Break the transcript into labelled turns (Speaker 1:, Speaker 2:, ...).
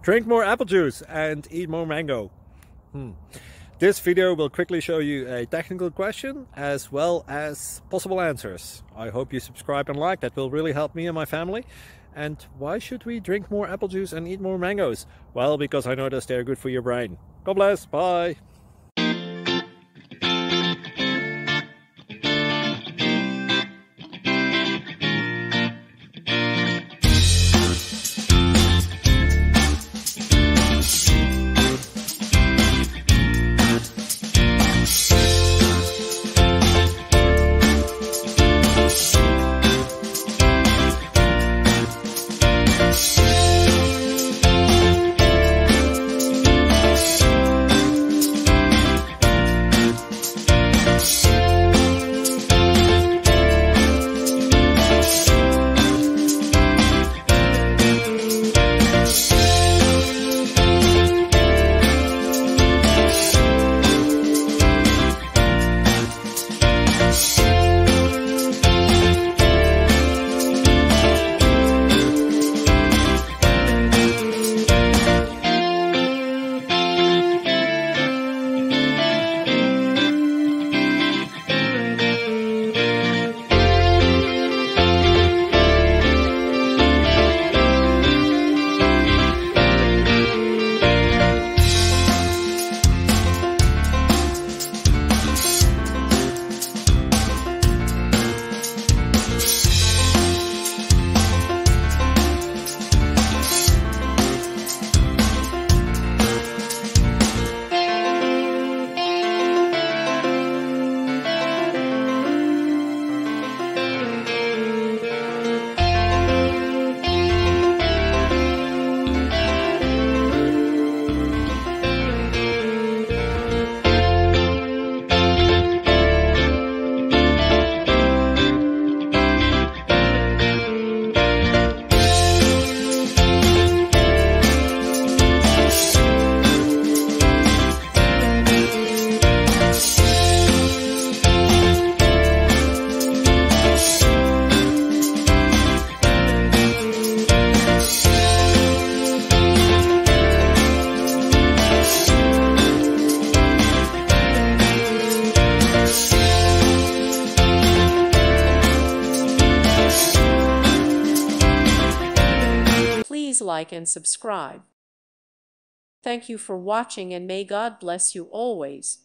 Speaker 1: Drink more apple juice and eat more mango. This video will quickly show you a technical question as well as possible answers. I hope you subscribe and like, that will really help me and my family. And why should we drink more apple juice and eat more mangoes? Well, because I noticed they're good for your brain. God bless, bye!
Speaker 2: Please like and subscribe. Thank you for watching, and may God bless you always.